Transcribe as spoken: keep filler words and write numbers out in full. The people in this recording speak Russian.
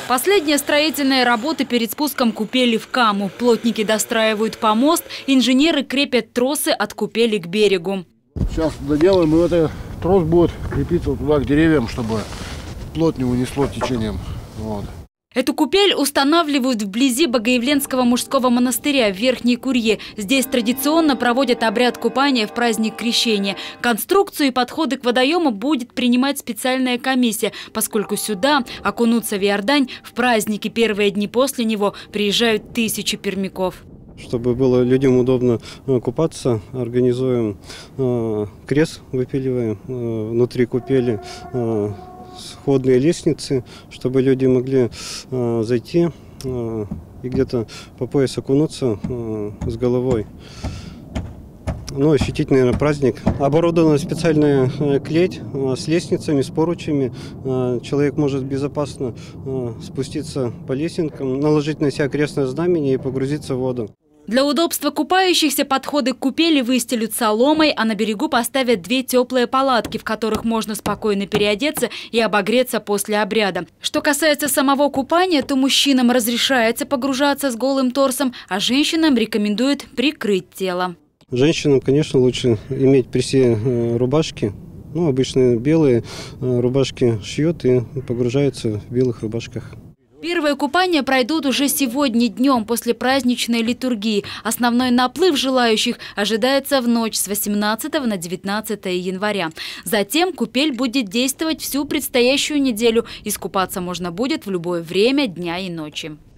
Последние строительные работы перед спуском купели в Каму. Плотники достраивают помост, инженеры крепят тросы от купели к берегу. Сейчас доделаем, и этот трос будет крепиться вот туда к деревьям, чтобы плот не унесло течением. Вот. Эту купель устанавливают вблизи Богоявленского мужского монастыря в Верхней Курье. Здесь традиционно проводят обряд купания в праздник Крещения. Конструкцию и подходы к водоему будет принимать специальная комиссия, поскольку сюда окунуться в Иордань в праздники первые дни после него приезжают тысячи пермяков. Чтобы было людям удобно купаться, организуем крест, выпиливаем внутри купели, сходные лестницы, чтобы люди могли э, зайти э, и где-то по пояс окунуться э, с головой. Ну, ощутить, наверное, праздник. Оборудована специальная э, клеть э, с лестницами, с поручами. Э, человек может безопасно э, спуститься по лесенкам, наложить на себя крестное знамение и погрузиться в воду. Для удобства купающихся подходы к купели выстелют соломой, а на берегу поставят две теплые палатки, в которых можно спокойно переодеться и обогреться после обряда. Что касается самого купания, то мужчинам разрешается погружаться с голым торсом, а женщинам рекомендуют прикрыть тело. Женщинам, конечно, лучше иметь при себе рубашки. Ну, обычно белые рубашки шьют и погружаются в белых рубашках. Первые купания пройдут уже сегодня днем после праздничной литургии. Основной наплыв желающих ожидается в ночь с восемнадцатого на девятнадцатое января. Затем купель будет действовать всю предстоящую неделю. Искупаться можно будет в любое время дня и ночи.